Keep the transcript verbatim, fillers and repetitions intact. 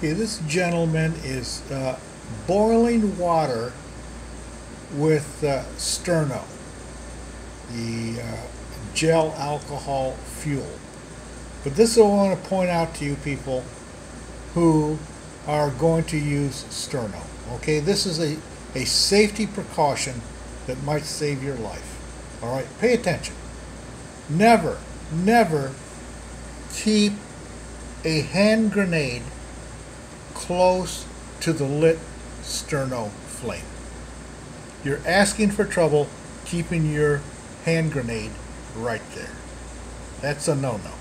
Okay, this gentleman is uh, boiling water with uh, Sterno, the uh, gel alcohol fuel. But this is what I want to point out to you people who are going to use Sterno. Okay, this is a, a safety precaution that might save your life. All right, pay attention. Never, never keep a hand grenade close to the lit Sterno flame. You're asking for trouble keeping your hand grenade right there. That's a no-no.